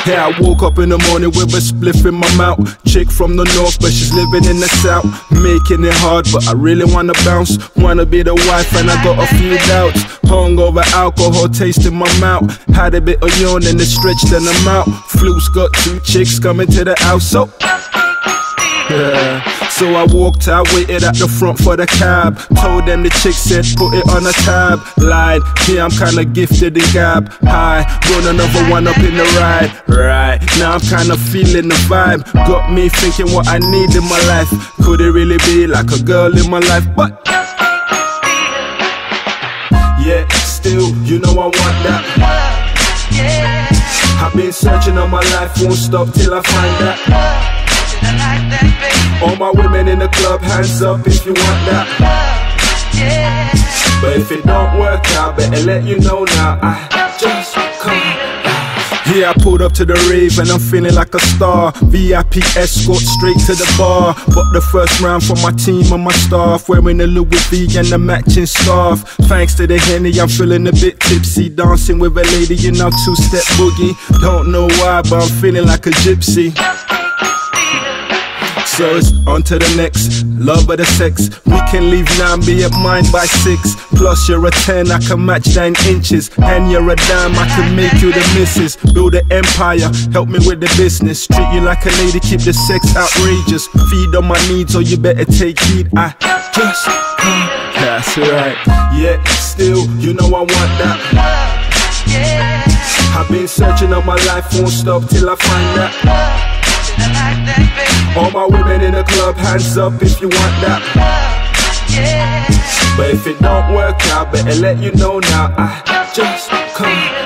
Yeah, I woke up in the morning with a spliff in my mouth. Chick from the north, but she's living in the south. Making it hard, but I really wanna bounce. Wanna be the wife, and I got a few doubts. Hungover, alcohol taste in my mouth. Had a bit of yawn and it stretched in the mouth. Fluke's got 2 chicks coming to the house, so yeah. So I walked out, waited at the front for the cab. Told them the chick said put it on a tab. Lied, yeah, I'm kinda gifted in gab. High, run another one up in the ride. Right, now I'm kinda feeling the vibe. Got me thinking what I need in my life. Could it really be like a girl in my life? But yeah, still, you know I want that. I've been searching all my life, won't stop till I find that. All my women in the club, hands up if you want that. But if it don't work out, better let you know now. I just come. Yeah, I pulled up to the rave and I'm feeling like a star. VIP escort straight to the bar. But the first round for my team and my staff, wearing the Louis V and the matching scarf. Thanks to the Henny, I'm feeling a bit tipsy. Dancing with a lady in our 2-step boogie. Don't know why, but I'm feeling like a gypsy. So it's on to the next, love of the sex. We can leave now and be at mine by 6. Plus you're a 10, I can match 9 inches. And you're a dime, I can make you the missus. Build an empire, help me with the business. Treat you like a lady, keep the sex outrageous. Feed on my needs, or you better take heed. I just come, that's right. Yeah, still, you know I want that. I've been searching all my life, won't stop till I find that. All my women in the club, hands up if you want that. But if it don't work out, better let you know now. I just come.